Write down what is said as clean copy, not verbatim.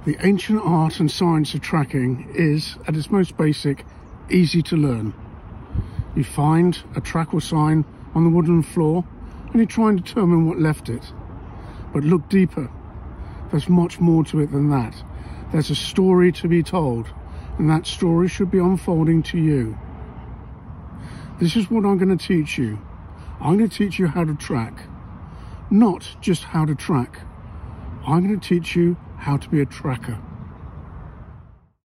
The ancient art and science of tracking is, at its most basic, easy to learn. You find a track or sign on the wooden floor and you try and determine what left it. But look deeper. There's much more to it than that. There's a story to be told, and that story should be unfolding to you. This is what I'm going to teach you. I'm going to teach you how to track. Not just how to track. I'm going to teach you how to be a tracker.